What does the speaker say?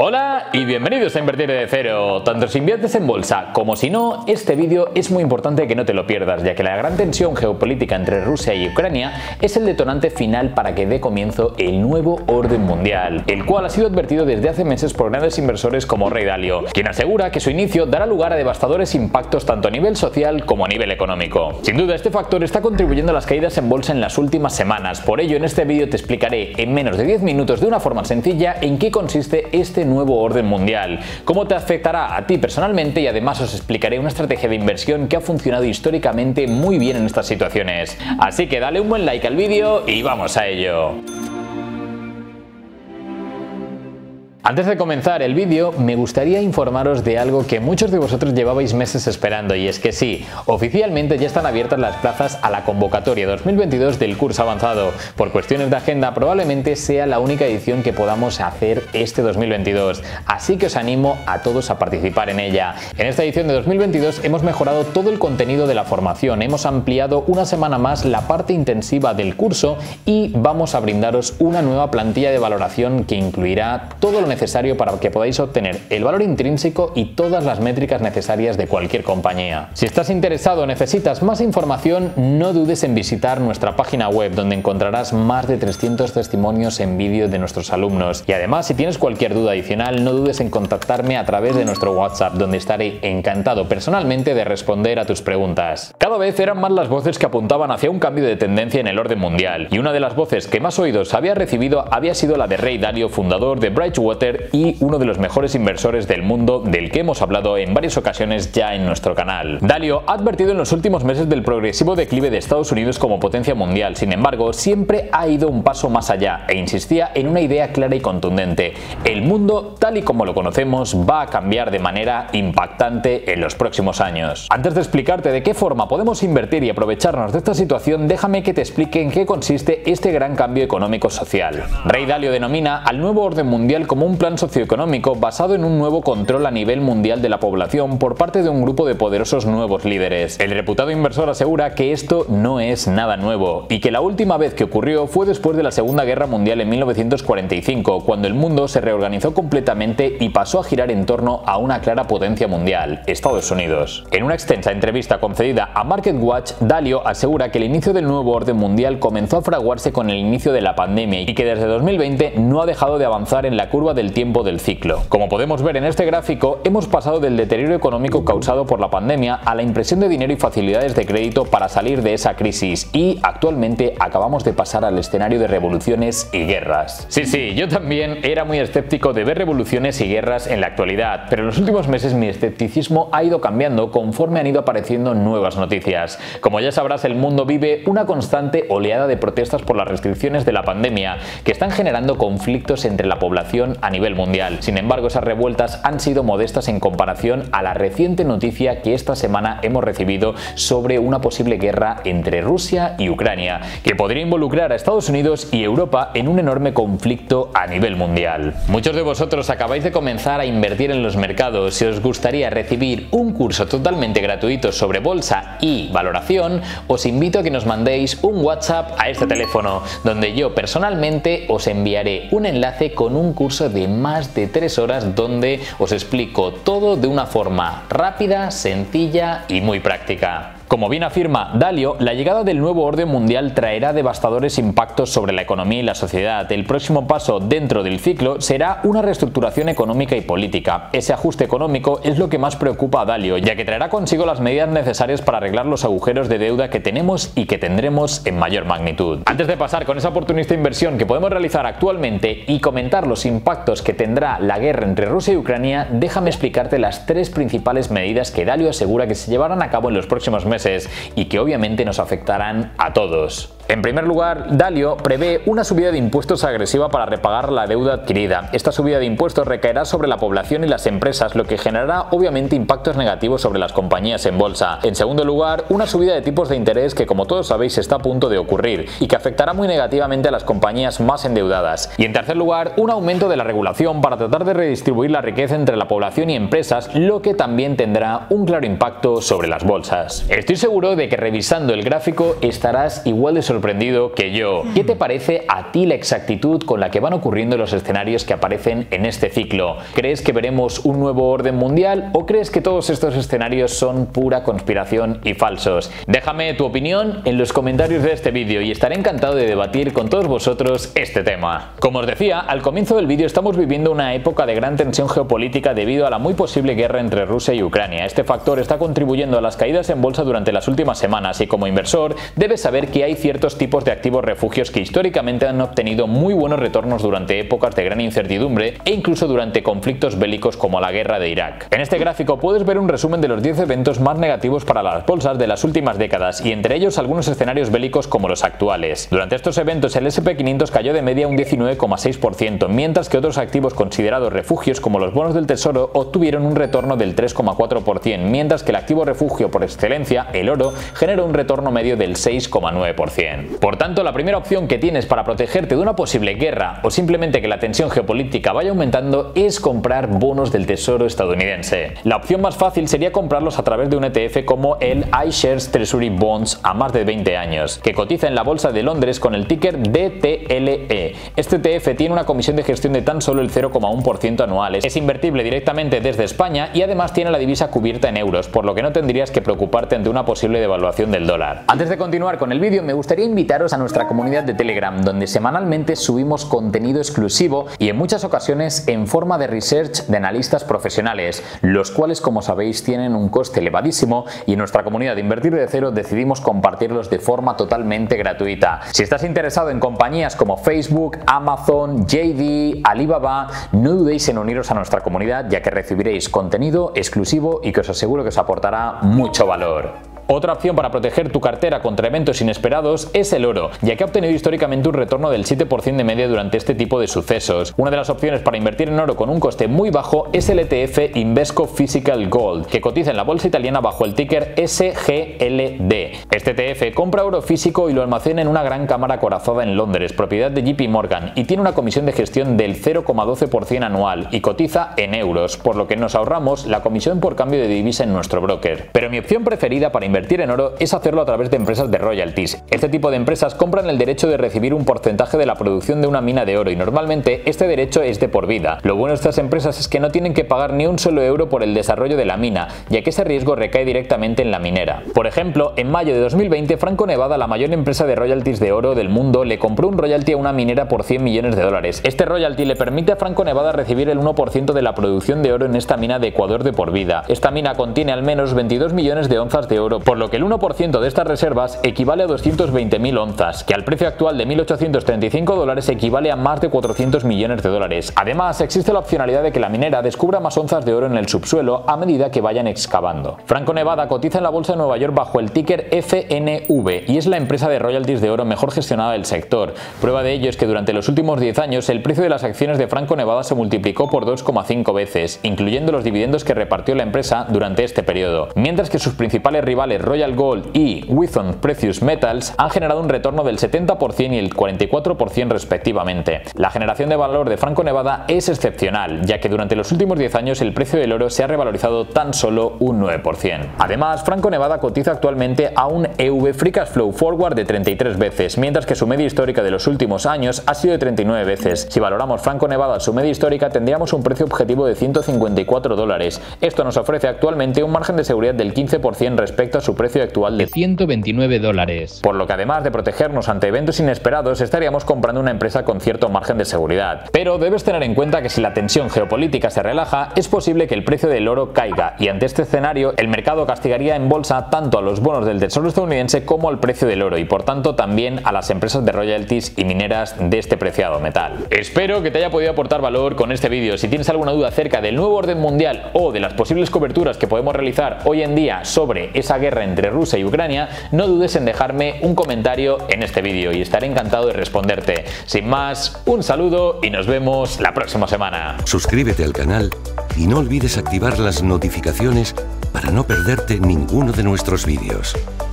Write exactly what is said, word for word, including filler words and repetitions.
Hola y bienvenidos a Invertir de Cero. Tanto si inviertes en bolsa como si no, este vídeo es muy importante que no te lo pierdas, ya que la gran tensión geopolítica entre Rusia y Ucrania es el detonante final para que dé comienzo el nuevo orden mundial, el cual ha sido advertido desde hace meses por grandes inversores como Ray Dalio, quien asegura que su inicio dará lugar a devastadores impactos tanto a nivel social como a nivel económico. Sin duda, este factor está contribuyendo a las caídas en bolsa en las últimas semanas. Por ello, en este vídeo te explicaré en menos de diez minutos de una forma sencilla en qué consiste este nuevo orden mundial, cómo te afectará a ti personalmente y además os explicaré una estrategia de inversión que ha funcionado históricamente muy bien en estas situaciones. Así que dale un buen like al vídeo y vamos a ello. Antes de comenzar el vídeo, me gustaría informaros de algo que muchos de vosotros llevabais meses esperando, y es que sí, oficialmente ya están abiertas las plazas a la convocatoria dos mil veintidós del curso avanzado. Por cuestiones de agenda probablemente sea la única edición que podamos hacer este dos mil veintidós, así que os animo a todos a participar en ella. En esta edición de dos mil veintidós hemos mejorado todo el contenido de la formación, hemos ampliado una semana más la parte intensiva del curso y vamos a brindaros una nueva plantilla de valoración que incluirá todo lo necesario para que podáis obtener el valor intrínseco y todas las métricas necesarias de cualquier compañía. Si estás interesado o necesitas más información, no dudes en visitar nuestra página web, donde encontrarás más de trescientos testimonios en vídeo de nuestros alumnos. Y además, si tienes cualquier duda adicional, no dudes en contactarme a través de nuestro WhatsApp, donde estaré encantado personalmente de responder a tus preguntas. Cada vez eran más las voces que apuntaban hacia un cambio de tendencia en el orden mundial, y una de las voces que más oídos había recibido había sido la de Ray Dalio, fundador de Bridgewater y uno de los mejores inversores del mundo, del que hemos hablado en varias ocasiones ya en nuestro canal. Dalio ha advertido en los últimos meses del progresivo declive de Estados Unidos como potencia mundial. Sin embargo, siempre ha ido un paso más allá e insistía en una idea clara y contundente: el mundo tal y como lo conocemos va a cambiar de manera impactante en los próximos años. Antes de explicarte de qué forma podemos invertir y aprovecharnos de esta situación, déjame que te explique en qué consiste este gran cambio económico social. Ray Dalio denomina al nuevo orden mundial como un plan socioeconómico basado en un nuevo control a nivel mundial de la población por parte de un grupo de poderosos nuevos líderes. El reputado inversor asegura que esto no es nada nuevo y que la última vez que ocurrió fue después de la Segunda Guerra Mundial en mil novecientos cuarenta y cinco, cuando el mundo se reorganizó completamente y pasó a girar en torno a una clara potencia mundial, Estados Unidos. En una extensa entrevista concedida a MarketWatch, Dalio asegura que el inicio del nuevo orden mundial comenzó a fraguarse con el inicio de la pandemia y que desde dos mil veinte no ha dejado de avanzar en la curva del tiempo del ciclo. Como podemos ver en este gráfico, hemos pasado del deterioro económico causado por la pandemia a la impresión de dinero y facilidades de crédito para salir de esa crisis, y actualmente acabamos de pasar al escenario de revoluciones y guerras. Sí, sí, yo también era muy escéptico de ver revoluciones y guerras en la actualidad, pero en los últimos meses mi escepticismo ha ido cambiando conforme han ido apareciendo nuevas noticias. Como ya sabrás, el mundo vive una constante oleada de protestas por las restricciones de la pandemia, que están generando conflictos entre la población a nivel mundial. Sin embargo, esas revueltas han sido modestas en comparación a la reciente noticia que esta semana hemos recibido sobre una posible guerra entre Rusia y Ucrania, que podría involucrar a Estados Unidos y Europa en un enorme conflicto a nivel mundial. Muchos de vosotros acabáis de comenzar a invertir en los mercados. Si os gustaría recibir un curso totalmente gratuito sobre bolsa y valoración, os invito a que nos mandéis un WhatsApp a este teléfono, donde yo personalmente os enviaré un enlace con un curso de más de tres horas donde os explico todo de una forma rápida, sencilla y muy práctica. Como bien afirma Dalio, la llegada del nuevo orden mundial traerá devastadores impactos sobre la economía y la sociedad. El próximo paso dentro del ciclo será una reestructuración económica y política. Ese ajuste económico es lo que más preocupa a Dalio, ya que traerá consigo las medidas necesarias para arreglar los agujeros de deuda que tenemos y que tendremos en mayor magnitud. Antes de pasar con esa oportunista inversión que podemos realizar actualmente y comentar los impactos que tendrá la guerra entre Rusia y Ucrania, déjame explicarte las tres principales medidas que Dalio asegura que se llevarán a cabo en los próximos meses y que obviamente nos afectarán a todos. En primer lugar, Dalio prevé una subida de impuestos agresiva para repagar la deuda adquirida. Esta subida de impuestos recaerá sobre la población y las empresas, lo que generará obviamente impactos negativos sobre las compañías en bolsa. En segundo lugar, una subida de tipos de interés que, como todos sabéis, está a punto de ocurrir y que afectará muy negativamente a las compañías más endeudadas. Y en tercer lugar, un aumento de la regulación para tratar de redistribuir la riqueza entre la población y empresas, lo que también tendrá un claro impacto sobre las bolsas. Estoy seguro de que revisando el gráfico estarás igual de sorprendido sorprendido que yo. ¿Qué te parece a ti la exactitud con la que van ocurriendo los escenarios que aparecen en este ciclo? ¿Crees que veremos un nuevo orden mundial o crees que todos estos escenarios son pura conspiración y falsos? Déjame tu opinión en los comentarios de este vídeo y estaré encantado de debatir con todos vosotros este tema. Como os decía, al comienzo del vídeo estamos viviendo una época de gran tensión geopolítica debido a la muy posible guerra entre Rusia y Ucrania. Este factor está contribuyendo a las caídas en bolsa durante las últimas semanas y como inversor debes saber que hay ciertos tipos de activos refugios que históricamente han obtenido muy buenos retornos durante épocas de gran incertidumbre e incluso durante conflictos bélicos como la guerra de Irak. En este gráfico puedes ver un resumen de los diez eventos más negativos para las bolsas de las últimas décadas y entre ellos algunos escenarios bélicos como los actuales. Durante estos eventos el ese and pe quinientos cayó de media un diecinueve coma seis por ciento, mientras que otros activos considerados refugios como los bonos del tesoro obtuvieron un retorno del tres coma cuatro por ciento, mientras que el activo refugio por excelencia, el oro, generó un retorno medio del seis coma nueve por ciento. Por tanto, la primera opción que tienes para protegerte de una posible guerra o simplemente que la tensión geopolítica vaya aumentando es comprar bonos del tesoro estadounidense. La opción más fácil sería comprarlos a través de un E T F como el iShares Treasury Bonds a más de veinte años, que cotiza en la bolsa de Londres con el ticker D T L E. Este E T F tiene una comisión de gestión de tan solo el cero coma uno por ciento anual, es invertible directamente desde España y además tiene la divisa cubierta en euros, por lo que no tendrías que preocuparte ante una posible devaluación del dólar. Antes de continuar con el vídeo, me gustaría invitaros a nuestra comunidad de Telegram, donde semanalmente subimos contenido exclusivo y en muchas ocasiones en forma de research de analistas profesionales, los cuales, como sabéis, tienen un coste elevadísimo y en nuestra comunidad de Invertir de Cero decidimos compartirlos de forma totalmente gratuita. Si estás interesado en compañías como Facebook, Amazon, J D, Alibaba, no dudéis en uniros a nuestra comunidad, ya que recibiréis contenido exclusivo y que os aseguro que os aportará mucho valor. Otra opción para proteger tu cartera contra eventos inesperados es el oro, ya que ha obtenido históricamente un retorno del siete por ciento de media durante este tipo de sucesos. Una de las opciones para invertir en oro con un coste muy bajo es el E T F Invesco Physical Gold, que cotiza en la bolsa italiana bajo el ticker S G L D. Este E T F compra oro físico y lo almacena en una gran cámara acorazada en Londres, propiedad de J P Morgan, y tiene una comisión de gestión del cero coma doce por ciento anual y cotiza en euros, por lo que nos ahorramos la comisión por cambio de divisa en nuestro broker. Pero mi opción preferida para invertir Invertir en oro es hacerlo a través de empresas de royalties. Este tipo de empresas compran el derecho de recibir un porcentaje de la producción de una mina de oro y normalmente este derecho es de por vida. Lo bueno de estas empresas es que no tienen que pagar ni un solo euro por el desarrollo de la mina, ya que ese riesgo recae directamente en la minera. Por ejemplo, en mayo de dos mil veinte, Franco-Nevada, la mayor empresa de royalties de oro del mundo, le compró un royalty a una minera por cien millones de dólares. Este royalty le permite a Franco-Nevada recibir el uno por ciento de la producción de oro en esta mina de Ecuador de por vida. Esta mina contiene al menos veintidós millones de onzas de oro, por lo que el uno por ciento de estas reservas equivale a doscientos veinte mil onzas, que al precio actual de mil ochocientos treinta y cinco dólares equivale a más de cuatrocientos millones de dólares. Además, existe la opcionalidad de que la minera descubra más onzas de oro en el subsuelo a medida que vayan excavando. Franco-Nevada cotiza en la bolsa de Nueva York bajo el ticker F N V y es la empresa de royalties de oro mejor gestionada del sector. Prueba de ello es que durante los últimos diez años el precio de las acciones de Franco-Nevada se multiplicó por dos coma cinco veces, incluyendo los dividendos que repartió la empresa durante este periodo, mientras que sus principales rivales Royal Gold y Withon Precious Metals han generado un retorno del setenta por ciento y el cuarenta y cuatro por ciento respectivamente. La generación de valor de Franco-Nevada es excepcional, ya que durante los últimos diez años el precio del oro se ha revalorizado tan solo un nueve por ciento. Además, Franco-Nevada cotiza actualmente a un E V Free Cash Flow Forward de treinta y tres veces, mientras que su media histórica de los últimos años ha sido de treinta y nueve veces. Si valoramos Franco-Nevada a su media histórica, tendríamos un precio objetivo de ciento cincuenta y cuatro dólares. Esto nos ofrece actualmente un margen de seguridad del quince por ciento respecto a su precio actual de ciento veintinueve dólares. Por lo que además de protegernos ante eventos inesperados, estaríamos comprando una empresa con cierto margen de seguridad. Pero debes tener en cuenta que si la tensión geopolítica se relaja, es posible que el precio del oro caiga y ante este escenario el mercado castigaría en bolsa tanto a los bonos del tesoro estadounidense como al precio del oro y por tanto también a las empresas de royalties y mineras de este preciado metal. Espero que te haya podido aportar valor con este vídeo. Si tienes alguna duda acerca del nuevo orden mundial o de las posibles coberturas que podemos realizar hoy en día sobre esa guerra entre Rusia y Ucrania, no dudes en dejarme un comentario en este vídeo y estaré encantado de responderte. Sin más, un saludo y nos vemos la próxima semana. Suscríbete al canal y no olvides activar las notificaciones para no perderte ninguno de nuestros vídeos.